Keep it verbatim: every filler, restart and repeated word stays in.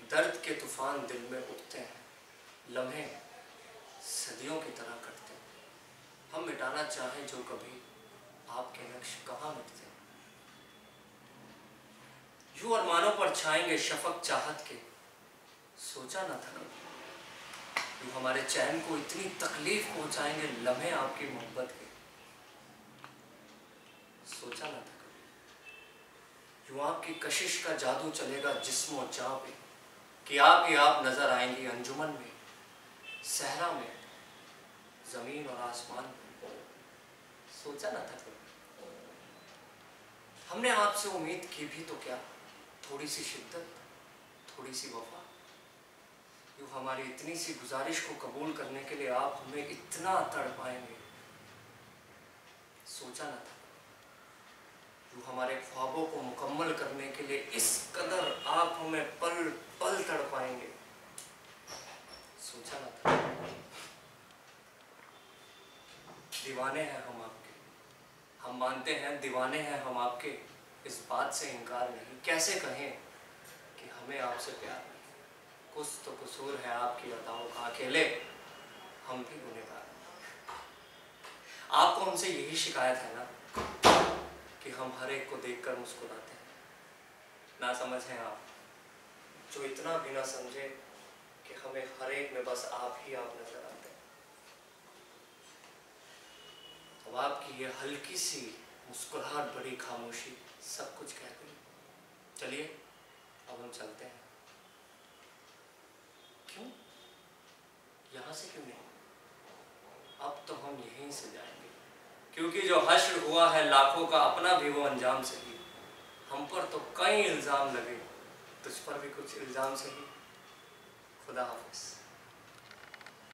दर्द के तूफान दिल में उठते हैं, लम्हे सदियों की तरह कटते हैं। हम मिटाना चाहें जो कभी आपके नक्श कहाँ मिटते हैं। यूं अरमानों पर छाएंगे शफक चाहत के, सोचा न था कभी। यूं हमारे चैन को इतनी तकलीफ पहुंचाएंगे लम्हे आपकी मोहब्बत के, सोचा न था कभी। यूं आपकी कशिश का जादू चलेगा जिस्म और जान पे, कि आप ही आप नजर आएंगी अंजुमन में, सहरा में, जमीन और आसमान में, सोचा न था कभी। हमने आपसे उम्मीद की भी तो क्या, थोड़ी सी शिद्दत, थोड़ी सी वफा। यूं हमारी इतनी सी गुजारिश को कबूल करने के लिए आप हमें इतना तड़पाएंगे, सोचा न था। यूं हमारे ख्वाबों को मुकम्मल करने के लिए इस कदर आप हमें पल पल तड़पाएंगे, सोचा न था। दीवाने हैं हम आपके, हम मानते हैं दीवाने हैं हम आपके, इस बात से इनकार नहीं। कैसे कहें कि हमें आपसे प्यार नहीं। कुछ तो कसूर है आपकी अताओं का, अकेले हम भी गुनहगार हैं। आपको हमसे यही शिकायत है ना कि हम हर एक को देखकर मुस्कुराते हैं। ना समझ हैं आप जो इतना भी ना समझे कि हमें हर एक में बस आप ही आप नजर आते हैं। अब आपकी ये हल्की सी मुस्कुराहट बड़ी खामोशी सब कुछ कह गई। चलिए अब हम चलते हैं। क्यों? यहाँ से क्यों नहीं? अब तो हम यहीं से जाएंगे, क्योंकि जो हश्र हुआ है लाखों का अपना भी वो अंजाम सही। हम पर तो कई इल्जाम लगे, तुझ पर भी कुछ इल्जाम सही। खुदा हाफिज।